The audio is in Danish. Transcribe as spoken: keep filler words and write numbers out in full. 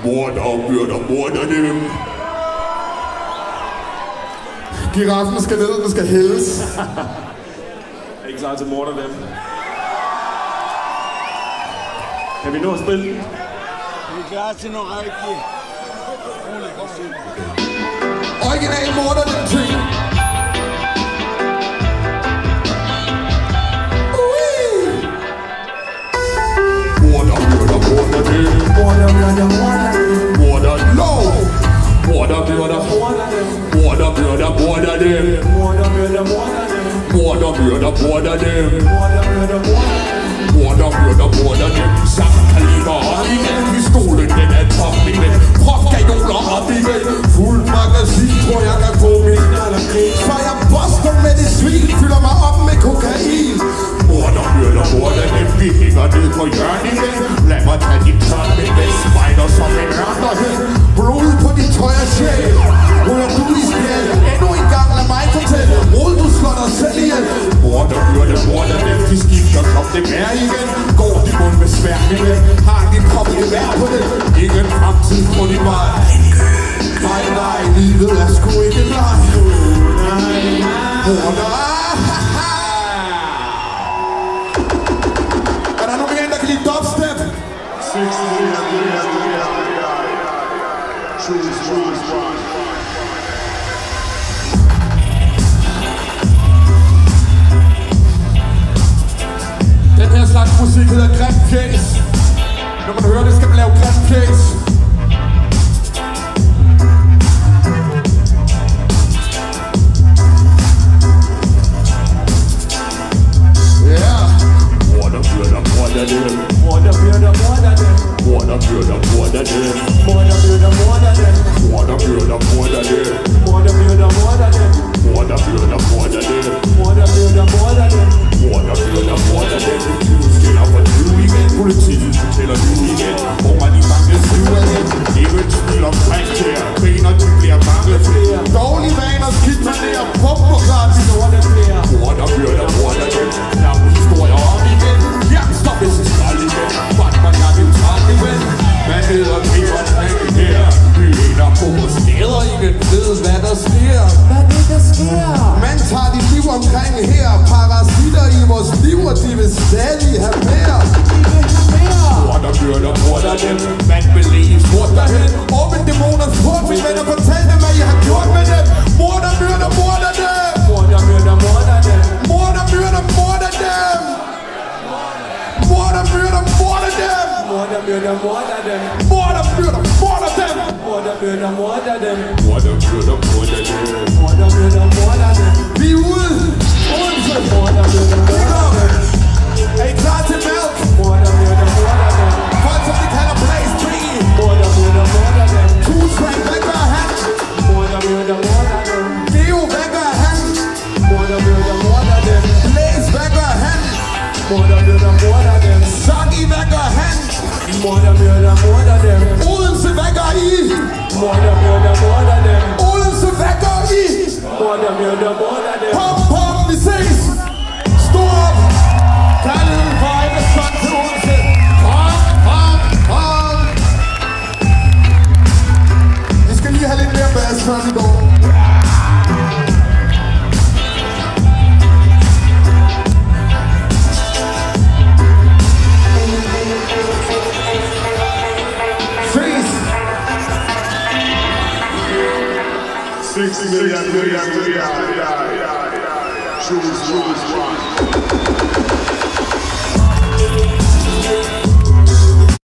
Morder, myrder, morder dem. Giraffen skal ned, den skal hældes. Er I klar til morder dem? Kan vi nå at spille den? Vi er klar til noget rigtigt. Original morder dem ting. Morder, myrder, morder dem. Morder, myrder, morder dem. Morder, lov. Morder, myrder, morder dem. Morder, myrder, morder dem. Morder, myrder, morder dem. Morder, myrder, morder dem. Morder, myrder, morder dem. Morder, myrder, morder dem. Samme kaliber op igen. Pistolen, den er top igen. Propkanoner op igen. Fuld magasin, tror jeg kan få min allergren. Så jeg boster med det svin, fylder mig op med kokain. Morder, myrder, morder dem. Vi hænger ned på hjørnet igen. Lad mig tage din tørn med den. Spejder som en ørnerhed. Blod på din tøjer sjæl. Rører du i spjæl. Endnu en gang lad mig fortælle. Rod, du slår dig selv ihjel. Morder, myrder, morder dem. De skifter som det er igen. Går de mund med svær igen. Har de krop i vær på det. Ingen fremtid på din vej. Nej, nej, livet er sgu ikke leg. Morder. Er der nogen igen, der kan lide dubstep? Den her slags musik hedder grimt pjæs. Når man hører det, skal man lave grimt pjæs. Morder, myrder, morder dem. Morder, myrder, morder dem. Morder, myrder, morder dem. Morder, myrder, morder dem. Morder, myrder, morder dem. Morder, myrder, morder dem. Morder, myrder, morder dem. Morder, myrder, morder dem. Morder, myrder, morder dem. Du skiller for nu igen. Politiet fortæller nu igen. Hvor man i mange syder hen. Ingen tvivl omkring her. Griner, de bliver mange flere. Dårlige vaner, skidt man der. Pop og klart, vi når det flere. Morder, myrder, morder dem. Knap historier om igen. Jagtstop, hvis det skrald igen. Fart man gang en træt igen. Man hedder Peter Knækken her. Byen på steder, ingen ved hvad der sker. Hvad er det, der sker? Man tager dit liv omkring her. Parasitter i vores liv, og de vil stadig have mere. De vil have mere. Morder, myrder, morder dem. Man vil leve stort derhen. Åbn dæmoners port, mine venner, fortæl dem, hvad I har gjort med dem. Morder, myrder, morder dem. Morder, myrder, morder dem. Morder, myrder, morder dem. Morder, myrder, morder dem. Morder, myrder, morder dem. Morder, myrder, morder dem. Morder, myrder, morder dem. Morder, myrder, morder dem. Morder, myrder, morder dem. Vi er ude. Odense. Morder, myrder, morder dem. Er I klar til mælk? Morder, myrder, morder dem. Folk som de kalder Blaze P. Morder, myrder, morder dem. Two-Track, hvad gør han? Morder, myrder, morder dem. Geo, hvad gør han? Morder, myrder, morder dem. Blaze, hvad gør han? Morder, myrder, morder dem. Soggy, hvad gør han? Morder, myrder, morder dem. Odense, hvad gør I? Morder, myrder, morder dem. Odense, hvad gør I? Morder, myrder, morder dem. Pop, pop, vi ses! Stå op! Kærligheden for ikke sådan til Odense! Pop, pop, pop! Vi skal lige have lidt mere bas, før vi går. sixty million, million, million, yeah, yeah, yeah, yeah. Choose, choose one.